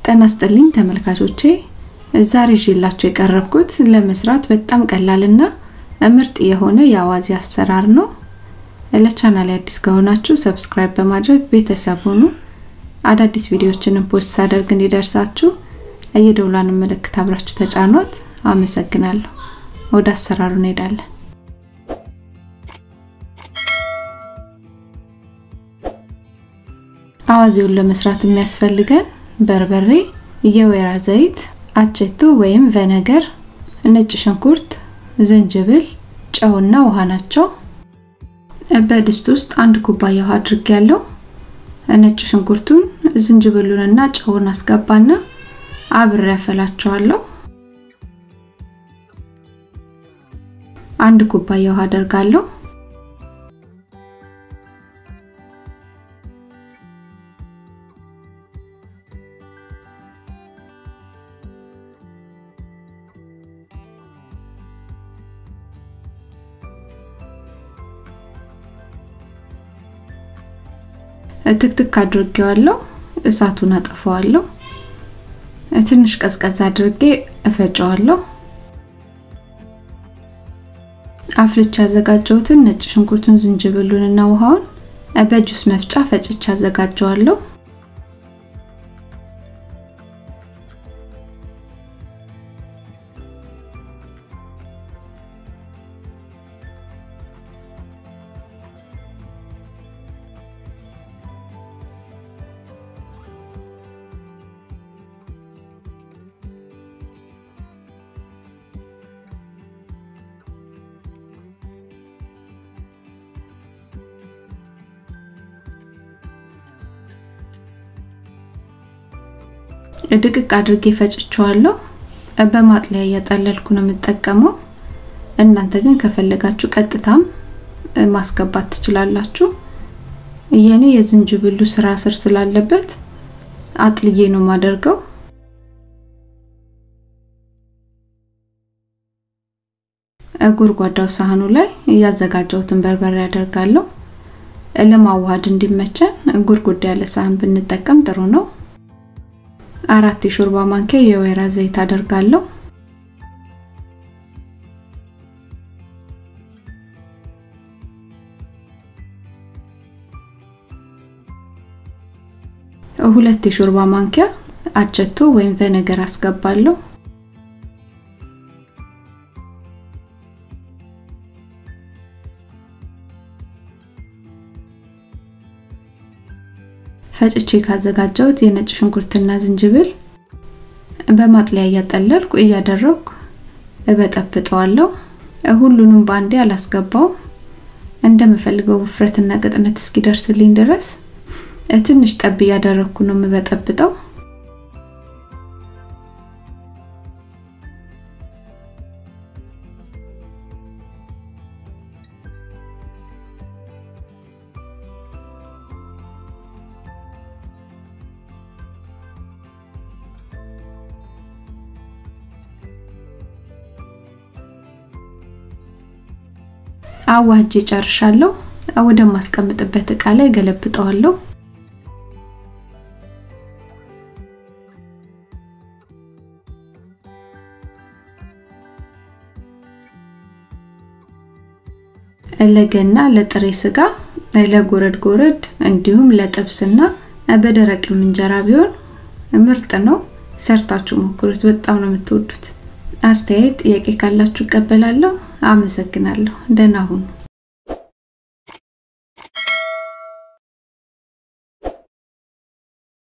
ጤና ይስጥልኝ ተመልካቾቼ ዛሬ ይዤላችሁ የቀረብኩት ለመስራት በጣም ቀላልና ምርጥ የሆነ የአዋዜ አሰራር ነው። ለቻናሌ አዲስ ከሆናችሁ ሰብስክራይብ በማድረግ ቤተሰብ ሁኑ። አዳዲስ ቪዲዮዎችን ፖስት ሳደርግ እንዲደርሳችሁ የደወሉን ምልክት አብራችሁ ተጫኑት። አመሰግናለሁ። ወደ አሰራሩ እንሄዳለን። አዋዜውን ለመስራት የሚያስፈልገን በርበሬ፣ የወይራ ዘይት፣ አቸቶ ወይም ቪነገር፣ ነጭ ሽንኩርት፣ ዝንጅብል፣ ጨውና ውሃ ናቸው። በድስት ውስጥ 1 ኩባያ ውሃ አድርጌያለሁ። ነጭ ሽንኩርቱን፣ ዝንጅብሉንና ጨውን አስገባና አብሬ አፈላቸዋለሁ። 1 ኩባያ ውሃ አደርጋለሁ። ትክትክ አድርጌዋለሁ። እሳቱን አጠፋዋለሁ። ትንሽ ቀዝቀዝ አድርጌ እፈጨዋለሁ። አፍልቻ አዘጋጀሁትን ነጭ ሽንኩርቱን፣ ዝንጅብሉንና ውሃውን በጁስ መፍጫ ፈጭቻ አዘጋጀዋለሁ። ድቅቅ አድርጌ ፈጭቸዋለሁ። በማጥለያ ያጣለልኩ ነው የምጠቀመው። እናንተ ግን ከፈለጋችሁ ቀጥታም ማስገባት ትችላላችሁ። የኔ የዝንጅብሉ ስራ ስር ስላለበት አጥልዬ ነው ማደርገው። ጎርጓዳው ሳህኑ ላይ ያዘጋጀሁትን በርበሬ አደርጋለሁ። ለማዋሃድ እንዲመቸን ጎርጎዳ ያለ ሳህን ብንጠቀም ጥሩ ነው። 4 የሾርባ ማንኪያ የወይራ ዘይት አደርጋለሁ። ሁለት የሾርባ ማንኪያ አቸቶ ወይም ቪነገር አስገባለሁ። ፈጭቼ ካዘጋጀሁት የነጭ ሽንኩርትና ዝንጅብል በማጥለያ ያጣለልኩ እያደረኩ እበጠብጠዋለሁ። ሁሉንም ባንዴ አላስገባው። እንደምፈልገው ውፍረትና ቅጥነት እስኪደርስልኝ ድረስ ትንሽ ጠብ ያደረኩ ነው የምበጠብጠው። አዋጄ ጨርሻለሁ። ወደ ማስቀምጥበት እቃ ላይ ገለብጠዋለሁ። ለገና ለጥሬ ስጋ፣ ለጎረድ እንዲሁም ለጥብስና በደረቅ እንጀራ ቢሆን ምርጥ ነው። ሰርታችሁ ሞክሩት። በጣም ነው የምትወዱት። አስተያየት ጥያቄ ካላችሁ ቀበላለሁ። አመሰግናለሁ። ደህና ሁኑ።